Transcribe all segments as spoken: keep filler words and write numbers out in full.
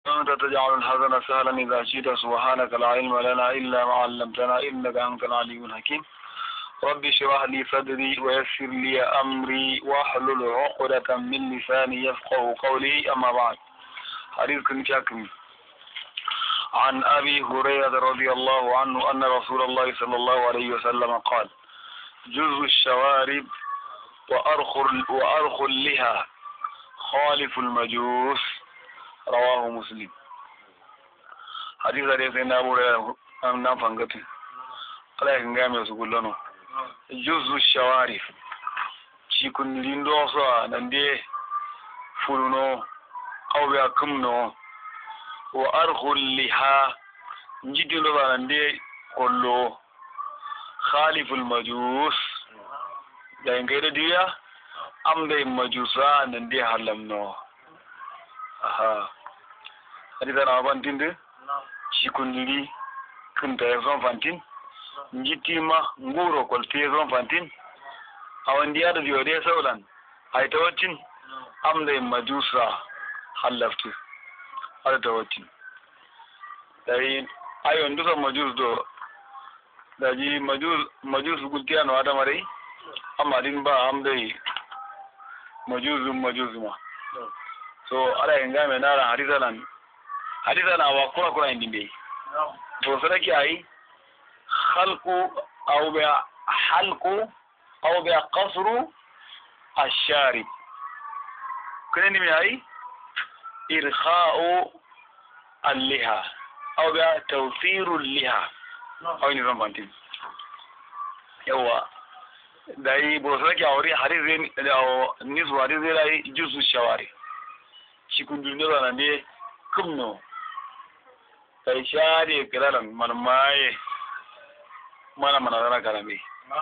أنت تجعل الحزن سهلا إذا شئت سبحانك لا علم لنا إلا ما علمتنا إنك أنت العليم الحكيم ربي اشرح لي صدري ويسر لي أمري واحلل عقدة من لساني يفقه قولي أما بعد حديث كنشاكم عن أبي هريرة رضي الله عنه أن رسول الله صلى الله عليه وسلم قال جز الشوارب وأرخ وأرخ اللها خالف المجوس رواه مسلم حديث هذا سيدنا أبو هريرة نعم فانقتل على إنجام يسقلونه جز الشوارب شيكون لندوسا نندي فلونو أو بيكمنو وأرخ اللها نجد لبا نندي كله خالف المجوس da yin gaida diya am da yin majusa nan dai halam no aha hadisa na bantin de shi kuniri kun ta yason fantin njiti ma nguro kolte yason fantin awan diya da diyo dai saulan ai tawacin am da yin majusa halaftu har tawacin dai ayon duka majus do da ji majus majus gultiya no adamare amma din ba am dai majuzun majuzuma so ala inga me nara hadisa nan hadisa na wa kura kura indi be to sadaki ai khalqu aw bi halqu aw bi qasru ash-sharib kene ni ai irkha'u al-liha aw bi tawfiru al-liha aw ni zambantin yawa dai bosa ki awri harizin da nisu harizin dai jusu shawari shi kun dunne da ne kumno sai shari kiraran manmaye mana mana dana karame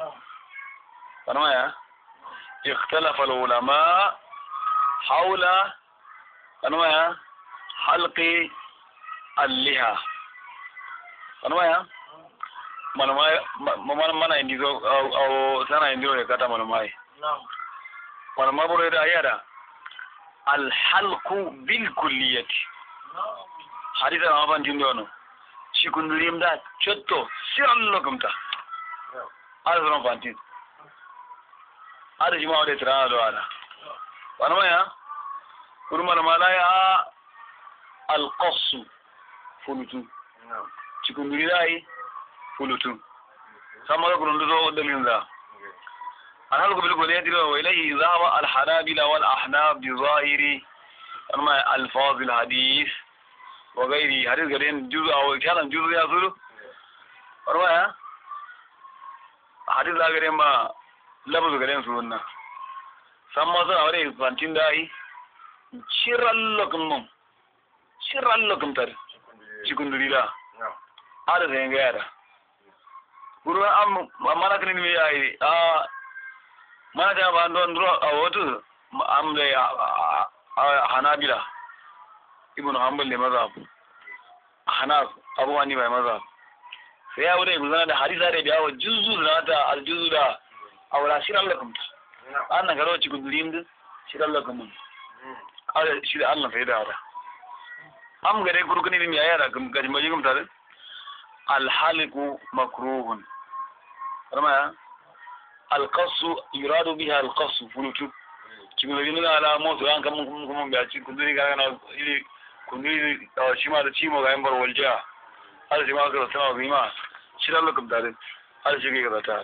manmaya ikhtalafa ulama hawla manmaya halqi al-liha manmaya manamai mana mana indizo au sana indizo ya kata manamai naam manamai bore da yada al halqu bil kulliyati naam hadisa na ban tindo no shi kundurim da chotto sirallo kamta naam azron fantin ada jima ode tra do ada manamai ya kurma malaya al qassu fulutu naam shi kundurai فلوتون سما يقولون له دليل ذا أنا أقول لكم الذي وإليه ذهب الحنابلة والأحناف بظاهر أما الفاظ الحديث وغيره حديث قرين جزء أو كلام جزء يصير أربعة حديث لا قرين ما لفظ قرين سلونا سما سنا وري فانتين داي شرال لكم شرال لكم تر شكون دليلا هذا زين هذا guru am mana kini mi ai ah mana da ban don ro awotu am da hanabila ibn hanbal ne mazhab hanaf abu wani bai mazhab sai ya wuce guzana da hadisa da biya wa juzu da ta aljuzu da awla shiral lakum annan garo ci gudurin din shiral lakum ala shi da Allah sai da ara am gare guru kini mi ayara gam gaji majigum tare الحلق مكروه رما القص يراد بها القص فلوتو كيما لنا على موت ان كم كم كم بياتي كندري كان الى كندري شيما ده شيما غايمبر والجا هذا شيما كده سما بيما شيرا لكم دار هذا شيء كده تار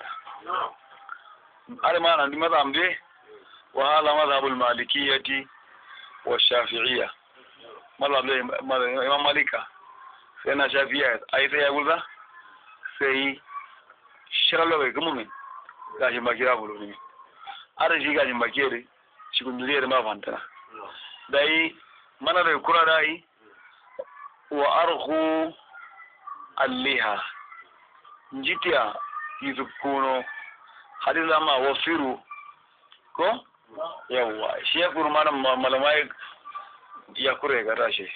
هذا ما عندي ما عندي وهذا مذهب المالكيه والشافعيه مذهب الامام مالك sai na shafiya ai sai ya gulza sai shirallo bai kuma min gashi ba kira bulu ne ara shi gashi ba kire shi kun dure ma fantana dai mana da kura dai wa arhu alliha njitiya yizukuno hadisa ma wafiru ko yawa shi ya kuru mana malamai ya kure ga tashi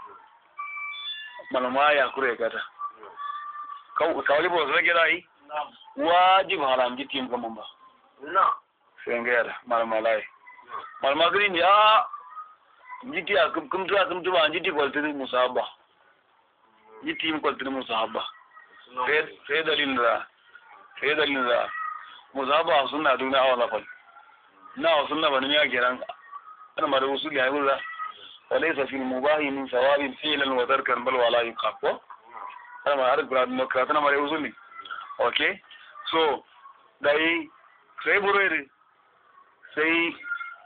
malama ya kure gata kawai ba su rage rai wajib haram jitin kaman ba na sai ga yara malama lai malama green ya jiti a kum kum tuwa kum tuwa jiti kwaltini musabba jiti im kwaltini musabba sai sai dalilin da sai dalilin da musabba sunna duna awa lafal na sunna bani ya kiran ana ma da usuli ya gura walaysa fil mubahi min sawabin fi'lan wa tarkan bal wala yuqab ana ma har grad no ka tana ma da usuli okay so dai sai burere sai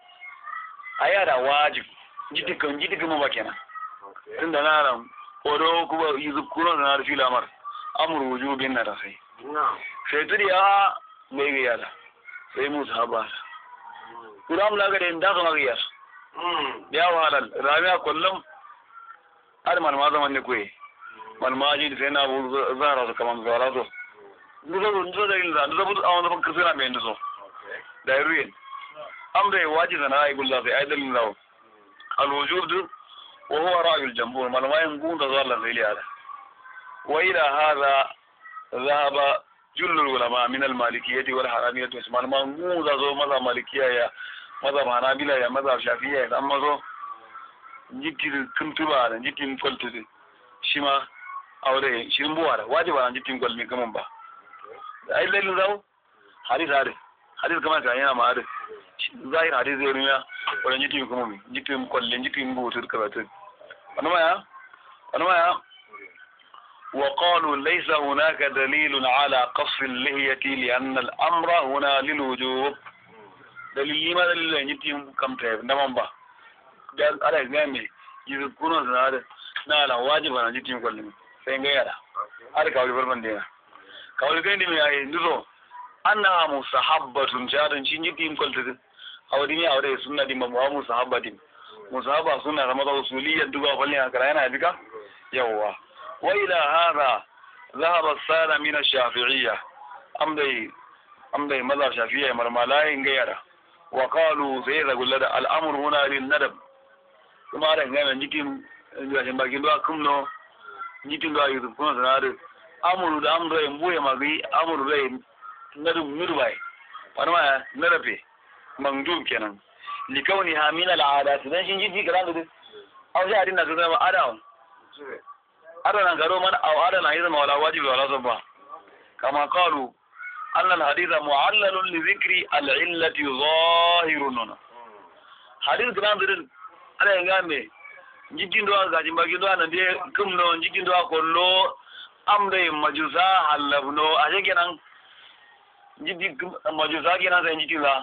ayara wajib jiti kan jiti kuma ba kenan tunda na ran odo kuma yuzu kuno na rufi lamar amru wujubin na sai sai tudiya mai ga yara sai mu sahaba kuram laga da inda kan ga ya wahalal ramiya kullum har man ma zaman ne koyi man ma ji sai na bu zara su kaman zara so duzo duzo da illa duzo bu awon da kasira mai duzo da ruyin amre wajibi na ai gulla sai aidalin lawo الوجود وهو رأي الجمهور ما ما ينقون ظل ذيل هذا وإلى هذا ذهب جل العلماء من المالكية والحرامية واسمع ما ينقون ذو مذهب مالكية يا مذهب حنابلة يا مذهب شافعية أما ذو جيت كنتبا جيت قلت شما أو ده شيء مبارك واجب أن جيت قل ميكمن با أي ليل ذو حديث هذا حديث كمان كأينا ما هذا ظاهر حديث يرميا ولا جيت مكمن جيت مقل جيت مبوتر كبتر أنا ما يا أنا ما يا وقالوا ليس هناك دليل على قص اللحية لأن الأمر هنا للوجوب دليل ما دليل جيت كم تعب نمام با قال على جامي يذكرون هذا نالا واجب أنا جيت مقل سينغيرا هذا كاولي بربندينا كاولي كندي مياه ندرو أنا مصحبة جارن جيت مقل تد أوديني أودي سنة دي مبوا مصحبة دي مصحبة سنة رمضان وصولية دعاء فلنا كراينا هذيك يوا وإلى هذا ذهب السادة من الشافعية أمدي أمدي مذهب الشافعية مرمالاي غيره وقالوا سيدا قل لنا الأمر هنا للندب ثم أنا غير نجيم جاشم باقي دعاء كمنو نجيم دعاء يذكرون سنار أمر ده أمر يمبوي ماغي أمر ده ندب نرباي فنما نربي مندوب كنا لكونها من العادات ده شيء جدي كلام ده أو جاء دينا كذا أداون أدانا كرو من أو أدانا إذا ما ولا واجب ولا صبا كما قالوا أن الحديث معلل لذكر العلة ظاهر لنا حديث كلام ده أنا يعمل جدي دوا كذي ما كذي أنا ده كم نو جدي دوا كله أمر مجوزا حلبنو أجا كنا جدي مجوزا كنا سنجدي لا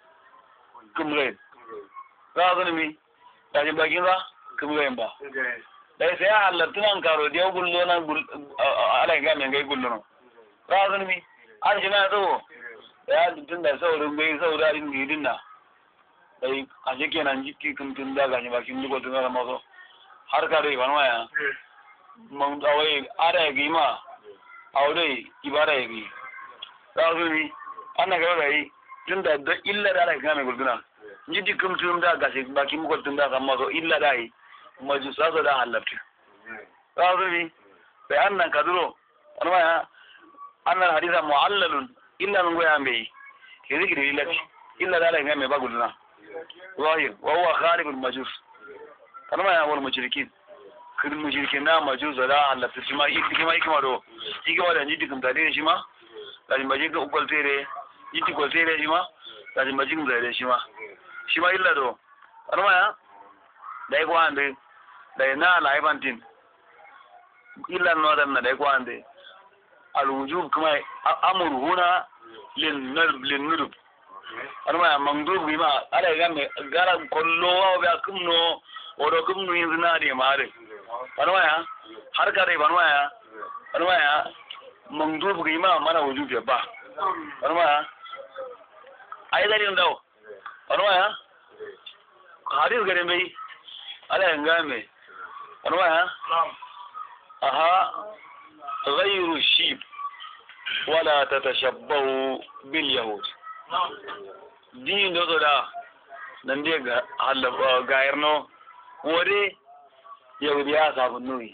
كمغين راغن مي تاجي باغينبا كمغين با dai sai Allah tunan karo da gullo nan ala ga men gai gullo ragan mi an jina zo ya tun da saurin bai saurarin gidin na dai a jike nan jiki kun tun da gani bakin dugo tun da mazo har ka dai banwa ya mun dawai ara ga ma aure ibara yi ragan mi an ga rai tun da illa da ala ga men gulguna jidi kum tun da gashi bakin dugo tun da mazo illa dai majusa da halabti razumi bai annan kaduro wani ya annan hadisa mu'allalun illa nun goya mai ke zikiri lillahi illa da Allah mai bagulna zahir wa huwa khalibul majus wani ya wal mushrikin kin mushrikin na majus da halabti shi ma iki ma iki ma do iki ma da jidi kum tare shi ma da maji ga ukul tere jidi ko tere shi ma da maji kum tare shi ma shi ma illa do wani ya dai ko ande dai na laibantin illa no dan na dai ko ande al wujub kuma amur huna lin nurb lin nurb arma mandub bima ala ga me gara kollo wa ba kumno odo kumno yin na de mare arma ya har kare banwa ya arma ya mandub bima mana wujub ba arma ya ai dalilin dawo arma ya hadis gare mai ala ngame anwa ya aha ghayru shib wala tatashabbahu bil yahud din do da nan de ga Allah gairno wore yahudiya sabun nuyi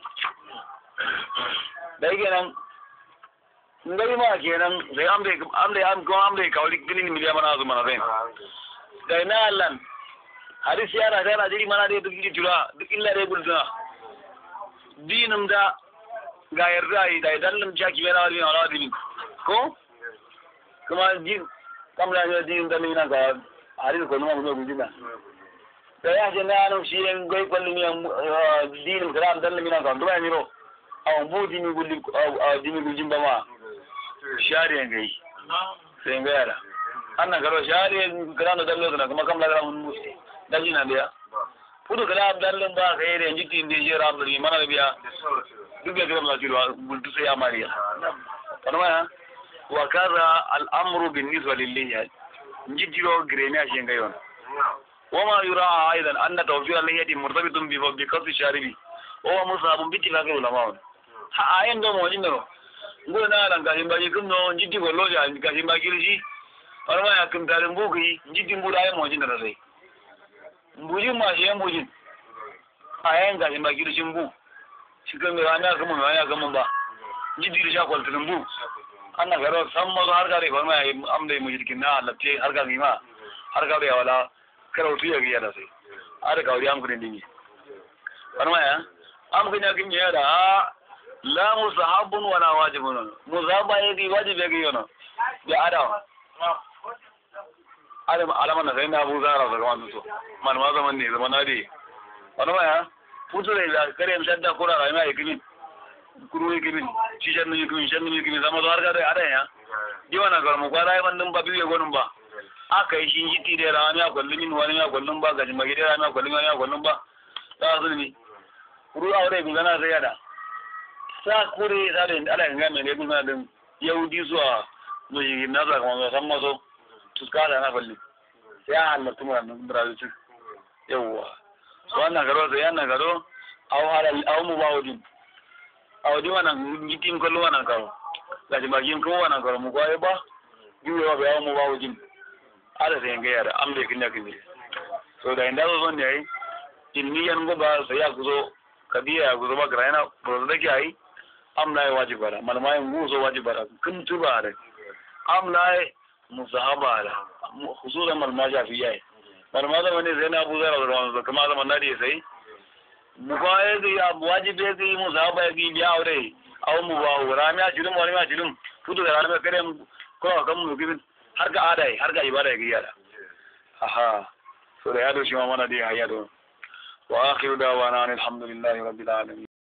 dai kenan ngai ma kenan sai amde amde am ko amde kawli ginin miliya mana zuma na zain dai na Allah hari siyara da jiri mana da duk jira duk illa da bulda dinum da ga yarda yi da dallum jaki yana wani wala dinin ko kuma jin kamla ne din da mina ga hari ko numa mu gudina da ya je na no shi en goy ko ni dinum gram dallum mina ga ndo ni ro aw bu dini gulli aw dini gujin ba ma shari'a gai sai ga yara annan garo shari'a gram dallo na kuma kamla gram dajina biya fudu kala dallum ba kai da jiti inde je rabri mana biya duk da gram la jiro bultu sai amariya kana wa kaza al-amru bin-nisba lillahi jidiro gremia shi ngai wannan wama yura aidan anna tawfiq al-yadi murtabitun bi bi qasd sharibi wa musabun bi tilaka ulama ha ayen do mo jinno ngo na lan ga himba yikum no jiddi go loja ga himba girji warma ya kum dalin bugi jiddi mbura ayen mo jinno sai mbuji ma shi mbuji ayen ga himba girji mbu shi kan ga na kuma ya ga mun ba jiddi sha kwaltin bu anna garo sammo har gare warma amde mujirkin na latte har ga ma har ga ya wala karautu ya giya da sai har ga wuri am kudin dingi warma ya am kunya kin ya da la musahabun wala wajibun muzaba yadi wajibi yake yono da adam adam alama na sai na Abu Zara daga wannan to man ma zaman ne zaman nadi warma ya futu da kare shadda kura rayuwa yake bin kuru yake bin shi shannu yake bin shannu yake bin zama da har ga da adan ya diwana ga mu kwara ban dun ba biye gonun ba aka yi shi jiti da rami a kwallon yin wani ya kwallon ba gajin magi da rami a kwallon wani ya kwallon ba ta zulmi kuru a wurai gugana sai yada sa kure za da ala ganga mai ne gugana din yahudi zuwa mai na za kamar san maso tuska da na falli sai an halartu mura nan brazil yawwa su wannan garo sai yana garo au halal au mu bawudin au di wannan jitin kwallon wannan karo gajin magi kuma wannan karo mu kwaye ba yiwuwa ba mu bawudin ala sai ga yara am da kinya kinye so da inda zo ne ai ilmiyan go ba sai ya guzo kadiya ya guzo ba grana bro da ke ai am na wajibara malmai guzo wajibara kun tuba da am na musahaba da khususan malma jafiya malma da wani sai na buzara da wannan kuma zaman da sai mu ba ya ga wajibi ga musahaba ga biya aure aw mu ba wura ma jirum wani ma jirum fudu da ran kare ko kan mu gibin har ga adai har ga ibada ya giyara aha so da yado shi ma mana dai hayado wa akhiru dawana alhamdulillahi rabbil alamin